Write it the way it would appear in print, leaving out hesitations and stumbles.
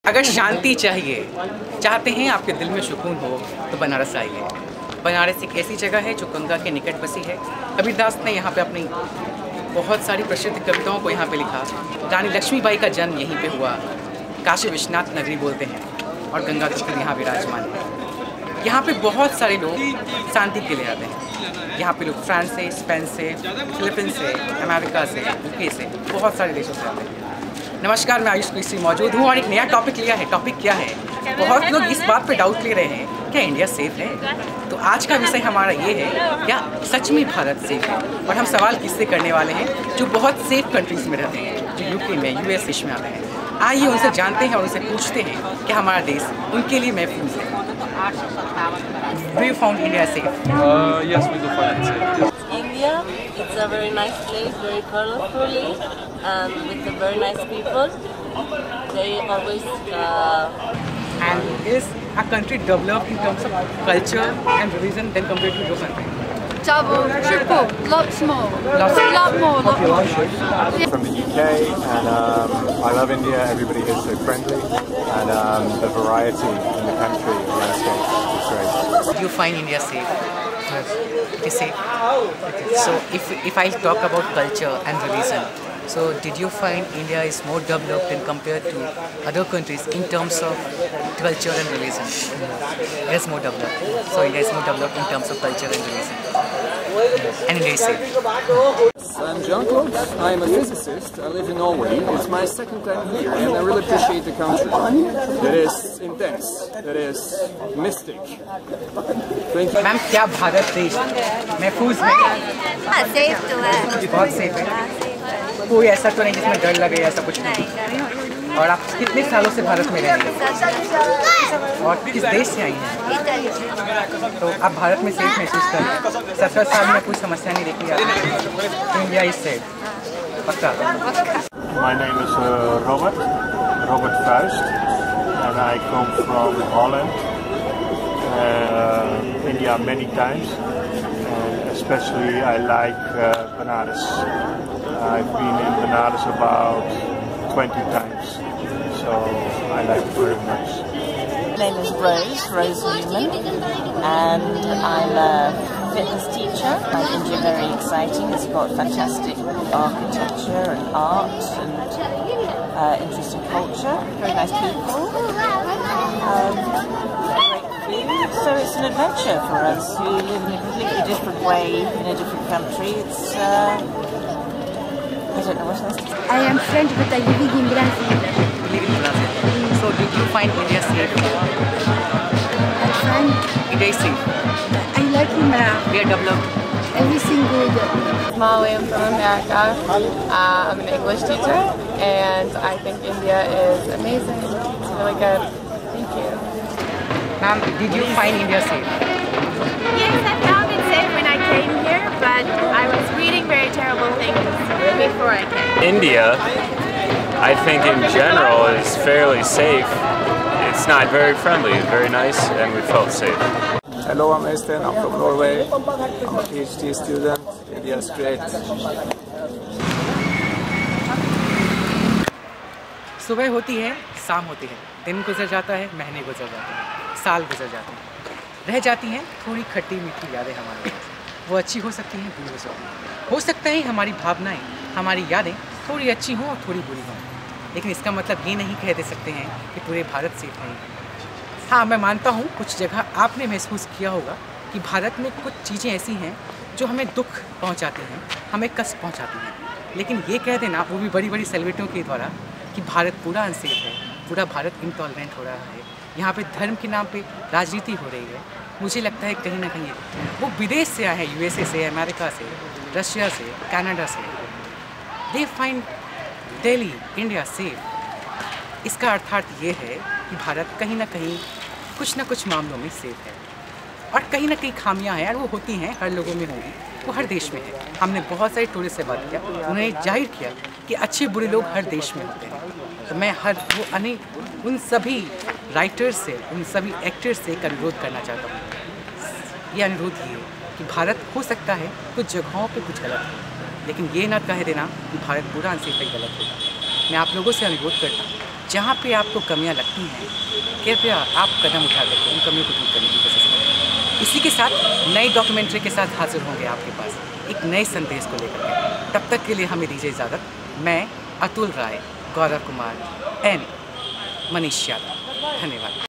अगर शांति चाहते हैं, आपके दिल में सुकून हो तो बनारस आइए। बनारस एक ऐसी जगह है जो गंगा के निकट बसी है। कबीरदास ने यहाँ पे अपनी बहुत सारी प्रसिद्ध कविताओं को यहाँ पे लिखा। रानी लक्ष्मीबाई का जन्म यहीं पे हुआ। काशी विश्वनाथ नगरी बोलते हैं और गंगा के तीर यहाँ विराजमान है। यहाँ पे बहुत सारे लोग शांति के लिए आते हैं। यहाँ पे लोग फ्रांस से, स्पेन से, फिलीपींस से, अमेरिका से, यूके से, बहुत सारे देशों से आते हैं। नमस्कार, मैं आयुष कृषि मौजूद हूँ और एक नया टॉपिक लिया है। टॉपिक क्या है? बहुत लोग इस बात पे डाउट ले रहे हैं, क्या इंडिया सेफ है? तो आज का विषय हमारा ये है, क्या सच में भारत सेफ है? और हम सवाल किससे करने वाले हैं जो बहुत सेफ कंट्रीज में रहते हैं, जो यूके में, यूएस देश में आते हैं। आइए उनसे जानते हैं और उनसे पूछते हैं कि हमारा देश उनके लिए महफूज है। Do you found India safe? Yes, we do find it safe. Yes. India, it's a very nice place, very colorfully, and with the very nice people. They always. And is a country developed in terms of culture and religion than compared to your country? Double, triple, lots more. Lot more. From the UK, and I love India. Everybody is so friendly, and the variety in the country, the landscape is great. Do you find India safe? Yes. It is safe. So if I talk about culture and religion, so did you find India is more developed than compared to other countries in terms of culture and religion? It is more developed. So India is more developed in terms of culture and religion. And India is safe. I'm Jean-Claude. I'm a physicist. I live in Norway. It's my second time here, and I really appreciate the country. It is intense. It is mystic. Thank you. Ma'am, क्या भारत देश महफूज है? हाँ, safe तो है। बहुत safe है। कोई ऐसा तो नहीं जिसमें डर लगे, ऐसा कुछ नहीं। और आप कितने सालों से भारत में रह रही हैं? और किस देश से आई हैं? तो आप भारत में सेफ महसूस कर रहे हैं? 70 साल में कोई समस्या नहीं देखी आपको? इंडिया इज सेफ, पक्का? My name is Robert Vuist, and I come from Holland, India many times, and especially I like Benares. I've been in Benares about 20 times, so I like it very much. My name is Rose Newman, and I'm a fitness teacher. I find India very exciting. It's got fantastic architecture and art and interesting culture, very nice people, great food. So it's an adventure for us who live in a completely different way in a different country. It's I don't know what else. I am French, but I live in Brazil. Live in Brazil. So did you find India safe? I find India is safe. I like India. We are developed. Everything good. Molly, I'm from America. I'm an English teacher, and I think India is amazing. It's really good. Thank you. Ma'am, did you find India safe? Yes, I found it safe when I came here, but I was reading very terrible things before I came. India, I think in general, is fairly safe. It's not very friendly, it's very nice, and we felt safe. Hello, I'm Øystein. I'm from Norway. I'm a PhD student. India is great. सुबह होती है, शाम होती है, दिन गुजर जाता है, महीने गुजर जाते हैं, साल गुजर जाते हैं, रह जाती हैं थोड़ी खट्टी मीठी यादें हमारी। वो अच्छी हो सकती हैं, बुरी हो सकती हैं। हो सकता है हमारी भावनाएं, हमारी यादें थोड़ी अच्छी हों और थोड़ी बुरी हों, लेकिन इसका मतलब ये नहीं कह दे सकते हैं कि पूरे भारत सेफ नहीं है। हाँ, मैं मानता हूँ कुछ जगह आपने महसूस किया होगा कि भारत में कुछ चीज़ें ऐसी हैं जो हमें दुख पहुँचाती हैं, हमें कष्ट पहुँचाती हैं, लेकिन ये कह देना, वो भी बड़ी बड़ी सेलिब्रिटियों के द्वारा, कि भारत पूरा अनसेफ है, पूरा भारत इंटॉलरेंट हो रहा है, यहाँ पे धर्म के नाम पे राजनीति हो रही है, मुझे लगता है कहीं ना कहीं वो विदेश से आए हैं, यूएसए से, अमेरिका से, रशिया से, कनाडा से। They find Delhi, India safe. इसका अर्थात ये है कि भारत कहीं ना कहीं कुछ ना कुछ मामलों में सेफ है, और कहीं ना कहीं खामियां हैं, और वो होती हैं, हर लोगों में होंगी, वो हर देश में है। हमने बहुत सारे टूरिस्ट से बात किया, उन्होंने जाहिर किया कि अच्छे बुरे लोग हर देश में होते हैं। तो मैं उन सभी राइटर्स से, उन सभी एक्टर्स से एक अनुरोध करना चाहता हूँ। ये अनुरोध ये है कि भारत हो सकता है कुछ जगहों पे कुछ गलत है, लेकिन ये ना कह देना कि भारत पूरा अनसेफ है, गलत होगा। मैं आप लोगों से अनुरोध करता हूँ जहाँ पे आपको कमियाँ लगती हैं, कृपया आप कदम उठा करके उन कमियों को दूर करने की कोशिश करें। इसी के साथ नई डॉक्यूमेंट्री के साथ हाजिर होंगे आपके पास एक नए संदेश को लेकर के। तब तक के लिए हमें दीजिए इजाज़त। मैं अतुल राय, गौरव कुमार एंड मनीष यादव, धन्यवाद।